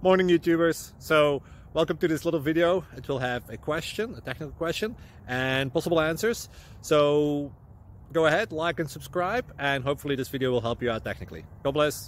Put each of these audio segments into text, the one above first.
Morning YouTubers. So welcome to this little video. It will have a question, a technical question, and possible answers. So go ahead, like and subscribe, and hopefully this video will help you out technically. God bless.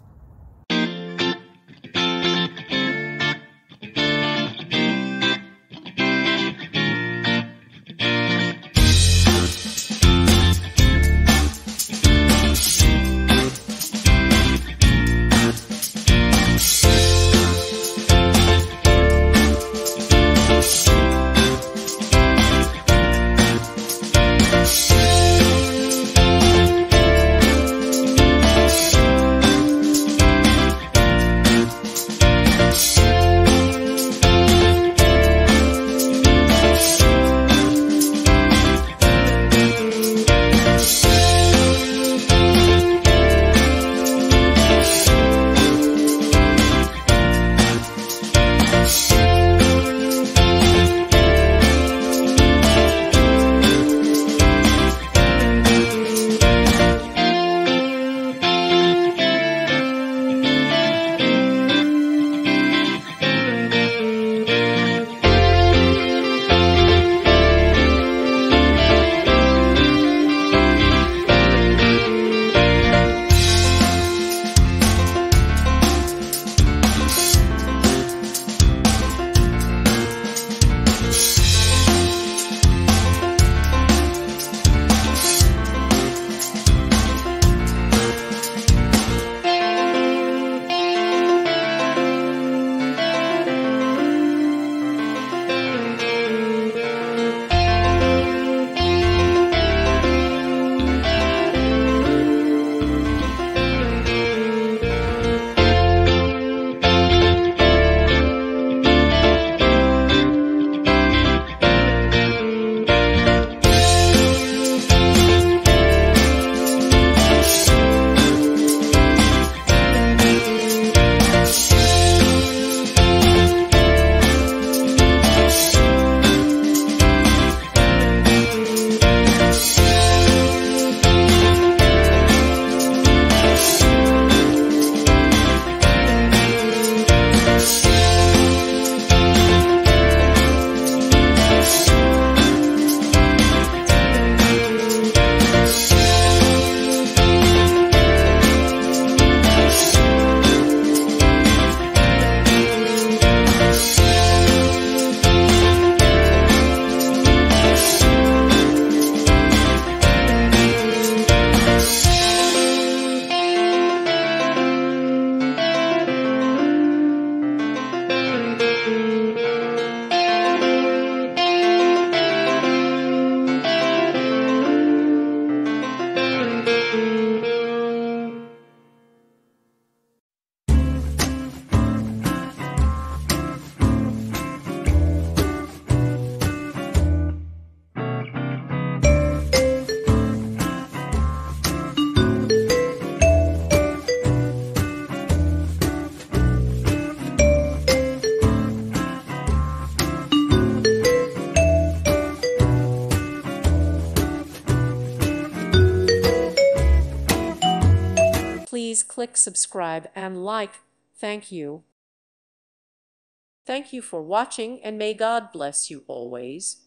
Please click subscribe and like. Thank you. Thank you for watching, and may God bless you always.